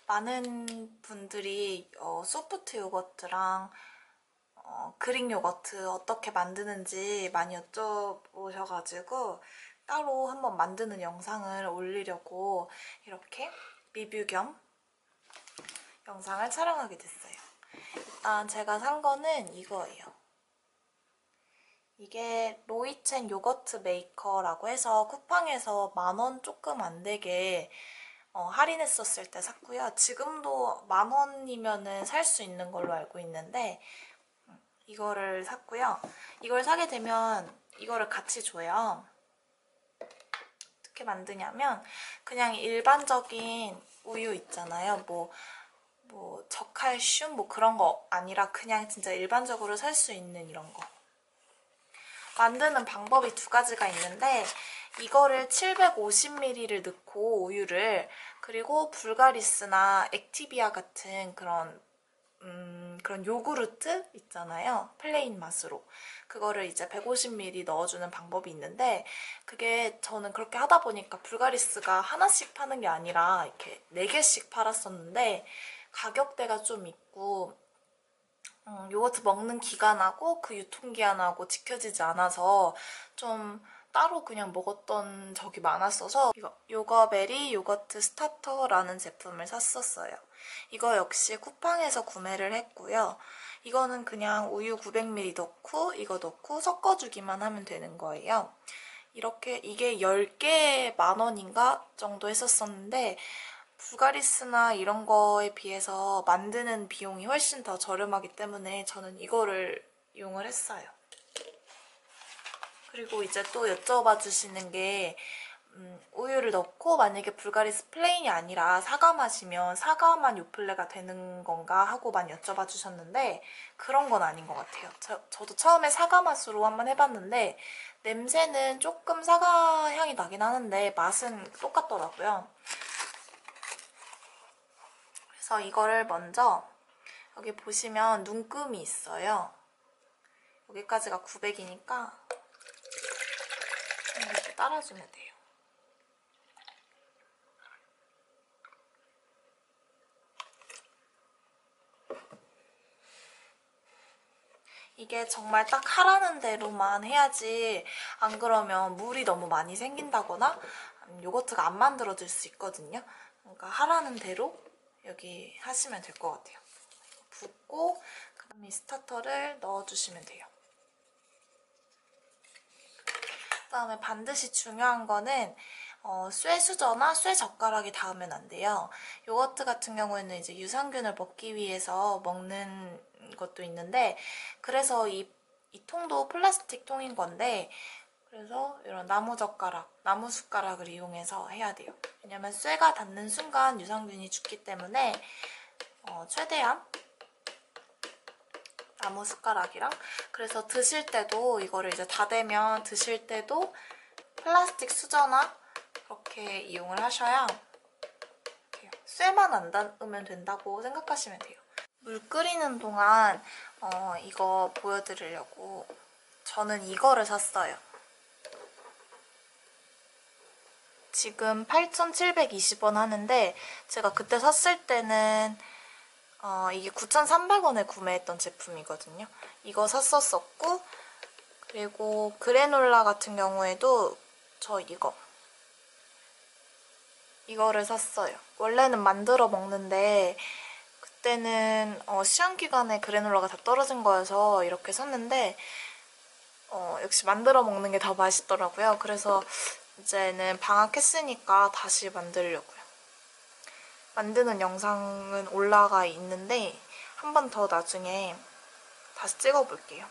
많은 분들이 소프트 요거트랑 그릭 요거트 어떻게 만드는지 많이 여쭤보셔가지고 따로 한번 만드는 영상을 올리려고 이렇게 리뷰 겸 영상을 촬영하게 됐어요. 일단 제가 산 거는 이거예요. 이게 로이첸 요거트 메이커라고 해서 쿠팡에서 10,000원 조금 안 되게 할인했었을 때 샀고요. 지금도 10,000원이면은 살 수 있는 걸로 알고 있는데 이거를 샀고요. 이걸 사게 되면 이거를 같이 줘요. 어떻게 만드냐면 그냥 일반적인 우유 있잖아요. 뭐 저칼슘 뭐 그런 거 아니라 그냥 진짜 일반적으로 살 수 있는 이런 거. 만드는 방법이 두 가지가 있는데 이거를 750ml를 넣고 우유를 그리고 불가리스나 액티비아 같은 그런 요구르트 있잖아요. 플레인 맛으로. 그거를 이제 150ml 넣어주는 방법이 있는데 그게 저는 그렇게 하다 보니까 불가리스가 하나씩 파는 게 아니라 이렇게 4개씩 팔았었는데 가격대가 좀 있고 요거트 먹는 기간하고 그 유통기한하고 지켜지지 않아서 좀 따로 그냥 먹었던 적이 많았어서 이거 요거베리 요거트 스타터라는 제품을 샀었어요. 이거 역시 쿠팡에서 구매를 했고요. 이거는 그냥 우유 900ml 넣고 이거 넣고 섞어주기만 하면 되는 거예요. 이렇게 이게 10개에 10,000원인가 정도 했었었는데 불가리스나 이런 거에 비해서 만드는 비용이 훨씬 더 저렴하기 때문에 저는 이거를 이용을 했어요. 그리고 이제 또 여쭤봐 주시는 게 우유를 넣고 만약에 불가리스 플레인이 아니라 사과 맛이면 사과만 요플레가 되는 건가 하고만 여쭤봐 주셨는데 그런 건 아닌 것 같아요. 저도 처음에 사과 맛으로 한번 해봤는데 냄새는 조금 사과 향이 나긴 하는데 맛은 똑같더라고요. 그래서 이거를 먼저 여기 보시면 눈금이 있어요. 여기까지가 900이니까 이렇게 따라주면 돼요. 이게 정말 딱 하라는 대로만 해야지 안 그러면 물이 너무 많이 생긴다거나 요거트가 안 만들어질 수 있거든요. 그러니까 하라는 대로 여기 하시면 될 것 같아요. 붓고 그 다음에 스타터를 넣어주시면 돼요. 그 다음에 반드시 중요한 거는 쇠수저나 쇠젓가락이 닿으면 안 돼요. 요거트 같은 경우에는 이제 유산균을 먹기 위해서 먹는 것도 있는데 그래서 이 통도 플라스틱 통인 건데 그래서 이런 나무젓가락, 나무숟가락을 이용해서 해야 돼요. 왜냐면 쇠가 닿는 순간 유산균이 죽기 때문에 최대한 나무숟가락이랑 그래서 드실 때도 이거를 이제 다 되면 드실 때도 플라스틱 수저나 그렇게 이용을 하셔야 쇠만 안 닿으면 된다고 생각하시면 돼요. 물 끓이는 동안 이거 보여드리려고 저는 이거를 샀어요. 지금 8,720원 하는데 제가 그때 샀을 때는 이게 9,300원에 구매했던 제품이거든요. 이거 샀었었고 그리고 그래놀라 같은 경우에도 저 이거를 샀어요. 원래는 만들어 먹는데 그때는 시험기간에 그래놀라가 다 떨어진 거여서 이렇게 샀는데 역시 만들어 먹는 게 더 맛있더라고요. 그래서 이제는 방학했으니까 다시 만들려고요. 만드는 영상은 올라가 있는데 한 번 더 나중에 다시 찍어볼게요.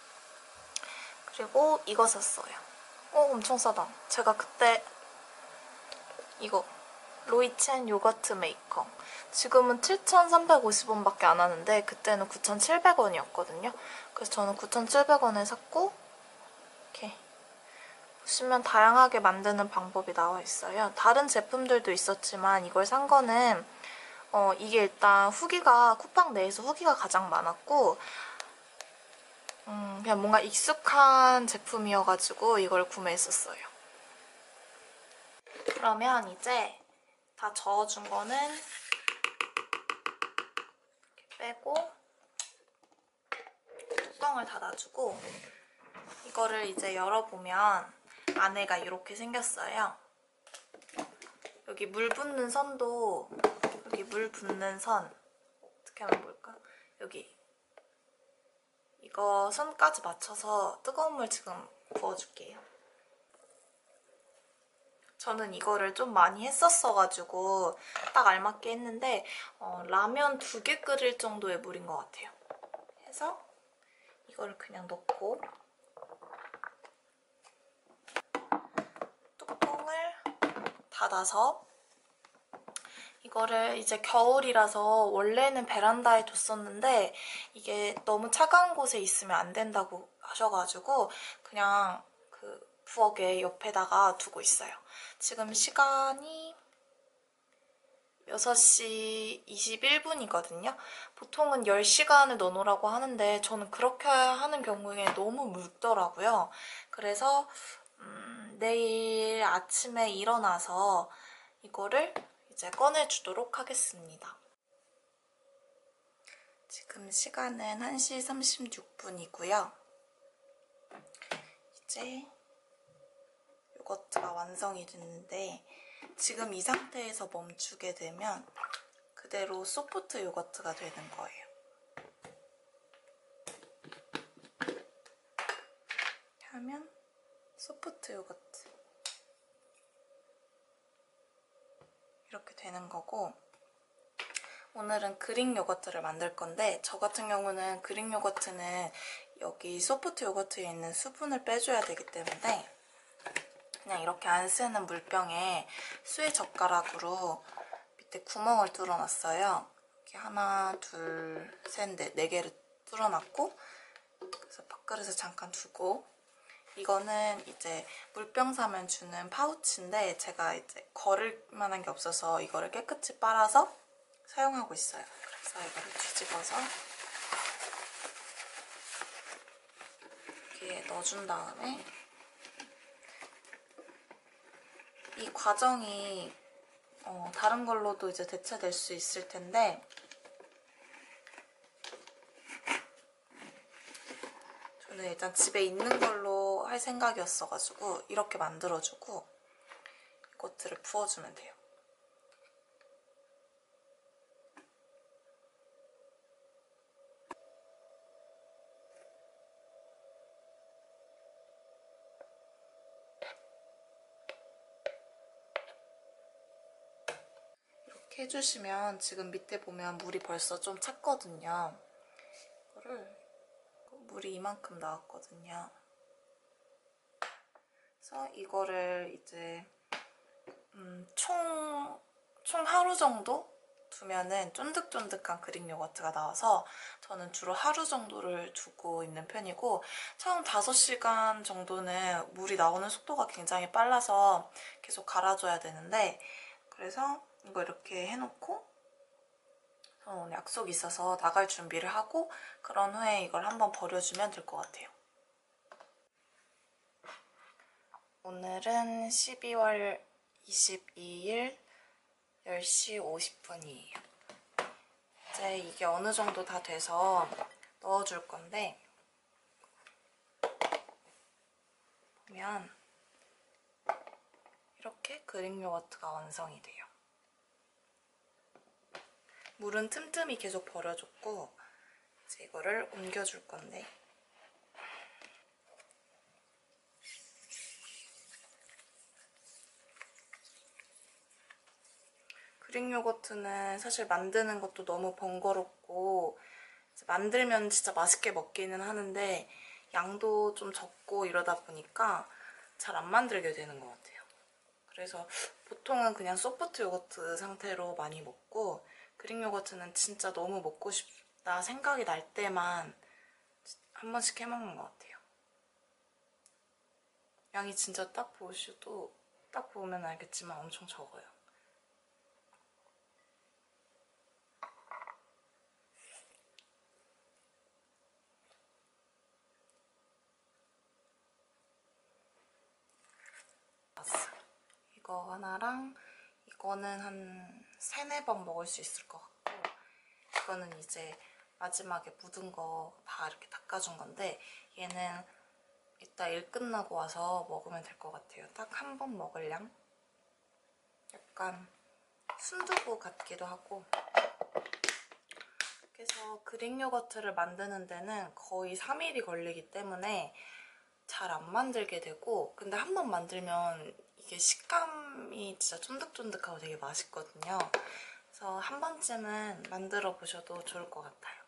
그리고 이거 샀어요. 엄청 싸다. 제가 그때 이거 로이첸 요거트 메이커 지금은 7,350원밖에 안 하는데 그때는 9,700원이었거든요. 그래서 저는 9,700원에 샀고 이렇게 보시면 다양하게 만드는 방법이 나와 있어요. 다른 제품들도 있었지만 이걸 산 거는 이게 일단 후기가 쿠팡 내에서 후기가 가장 많았고 그냥 뭔가 익숙한 제품이어가지고 이걸 구매했었어요. 그러면 이제 다 저어준 거는 빼고 뚜껑을 닫아주고 이거를 이제 열어보면 안에가 이렇게 생겼어요. 여기 물 붓는 선도 여기 물 붓는 선 어떻게 하면 볼까? 여기 이거 선까지 맞춰서 뜨거운 물 지금 부어줄게요. 저는 이거를 좀 많이 했었어가지고 딱 알맞게 했는데 라면 2개 끓일 정도의 물인 것 같아요. 해서 이거를 그냥 넣고 뚜껑을 닫아서 이거를 이제 겨울이라서 원래는 베란다에 뒀었는데 이게 너무 차가운 곳에 있으면 안 된다고 하셔가지고 그냥 그 부엌에 옆에다가 두고 있어요. 지금 시간이 6시 21분이거든요. 보통은 10시간을 넣어놓으라고 하는데 저는 그렇게 하는 경우에 너무 묽더라고요. 그래서 내일 아침에 일어나서 이거를 이제 꺼내주도록 하겠습니다. 지금 시간은 1시 36분이고요. 이제 요거트가 완성이 됐는데 지금 이 상태에서 멈추게 되면 그대로 소프트 요거트가 되는 거예요. 이렇게 하면 소프트 요거트 이렇게 되는 거고 오늘은 그릭 요거트를 만들 건데 저 같은 경우는 그릭 요거트는 여기 소프트 요거트에 있는 수분을 빼줘야 되기 때문에 그냥 이렇게 안 쓰는 물병에 수의 젓가락으로 밑에 구멍을 뚫어놨어요. 이렇게 하나, 둘, 셋, 넷, 4개를 뚫어놨고 그래서 밥그릇에 잠깐 두고 이거는 이제 물병 사면 주는 파우치인데 제가 이제 걸을 만한 게 없어서 이거를 깨끗이 빨아서 사용하고 있어요. 그래서 이거를 뒤집어서 이렇게 넣어준 다음에 이 과정이 다른 걸로도 이제 대체될 수 있을 텐데 저는 일단 집에 있는 걸로 할 생각이었어가지고 이렇게 만들어주고 이것들을 부어주면 돼요. 이렇게 해주시면 지금 밑에 보면 물이 벌써 좀 찼거든요. 이거를 물이 이만큼 나왔거든요. 그래서 이거를 이제 총 하루 정도 두면은 쫀득쫀득한 그릭 요거트가 나와서 저는 주로 하루 정도를 두고 있는 편이고 처음 5시간 정도는 물이 나오는 속도가 굉장히 빨라서 계속 갈아줘야 되는데 그래서 이거 이렇게 해놓고 오늘 약속이 있어서 나갈 준비를 하고 그런 후에 이걸 한번 버려주면 될 것 같아요. 오늘은 12월 22일 10시 50분이에요. 이제 이게 어느 정도 다 돼서 넣어줄 건데 보면 이렇게 그릭 요거트가 완성이 돼요. 물은 틈틈이 계속 버려줬고 이제 이거를 옮겨줄 건데 그릭 요거트는 사실 만드는 것도 너무 번거롭고 만들면 진짜 맛있게 먹기는 하는데 양도 좀 적고 이러다 보니까 잘 안 만들게 되는 것 같아요. 그래서 보통은 그냥 소프트 요거트 상태로 많이 먹고 그릭 요거트는 진짜 너무 먹고 싶다 생각이 날 때만 한 번씩 해먹는 것 같아요. 양이 진짜 딱 보셔도 딱 보면 알겠지만 엄청 적어요. 이거 하나랑 이거는 한 3-4번 먹을 수 있을 것 같고 이거는 이제 마지막에 묻은 거 다 이렇게 닦아준 건데 얘는 이따 일 끝나고 와서 먹으면 될 것 같아요. 딱 한 번 먹을 양? 약간 순두부 같기도 하고. 그래서 그릭 요거트를 만드는 데는 거의 3일이 걸리기 때문에 잘 안 만들게 되고, 근데 한 번 만들면 이게 식감이 진짜 쫀득쫀득하고 되게 맛있거든요. 그래서 한 번쯤은 만들어 보셔도 좋을 것 같아요.